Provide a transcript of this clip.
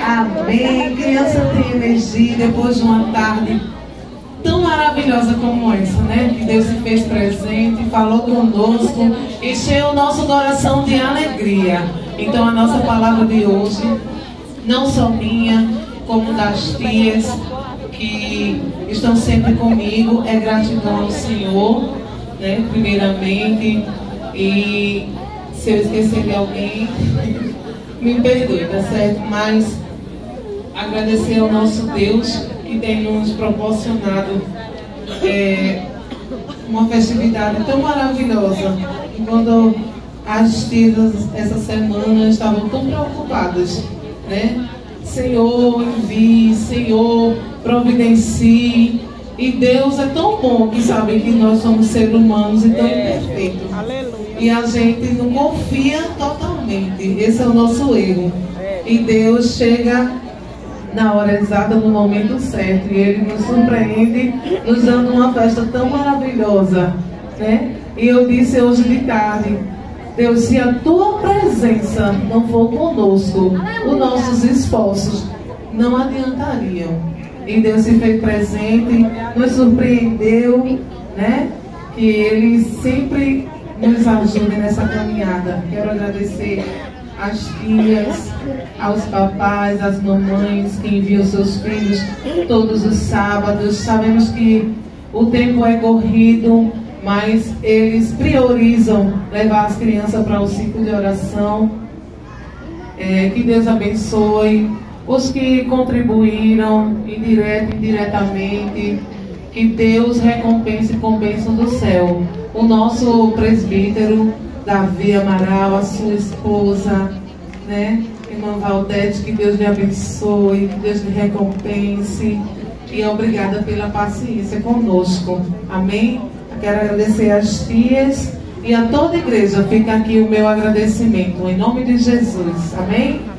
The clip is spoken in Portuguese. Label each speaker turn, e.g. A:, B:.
A: Amém. Criança tem energia depois de uma tarde tão maravilhosa como essa, né? Que Deus se fez presente, falou conosco, encheu o nosso coração de alegria. Então a nossa palavra de hoje, não só minha, como das tias que estão sempre comigo, é gratidão ao Senhor, né? Primeiramente, e se eu esquecer de alguém, me perdoe, tá certo? Mas agradecer ao nosso Deus que tem nos proporcionado uma festividade tão maravilhosa. E quando as tias essa semana estavam tão preocupadas, né? Senhor, envie, Senhor, providencie. E Deus é tão bom que sabe que nós somos seres humanos e tão imperfeitos. E a gente não confia totalmente. Esse é o nosso erro. E Deus chega na hora exata, no momento certo. E Ele nos surpreende, nos dando uma festa tão maravilhosa, né? E eu disse hoje de tarde, Deus, se a Tua presença não for conosco, os nossos esforços não adiantariam. E Deus se fez presente, nos surpreendeu, né? Que Ele sempre nos ajude nessa caminhada. Quero agradecer às tias, aos papais, às mamães que enviam seus filhos todos os sábados. Sabemos que o tempo é corrido, mas eles priorizam levar as crianças para o ciclo de oração. Que Deus abençoe os que contribuíram direto e indiretamente. Que Deus recompense com bênção do céu o nosso presbítero Davi Amaral, a sua esposa, né? Irmã Valdete, que Deus lhe abençoe, que Deus lhe recompense. E obrigada pela paciência conosco. Amém? Eu quero agradecer às tias e a toda a igreja. Fica aqui o meu agradecimento. Em nome de Jesus. Amém?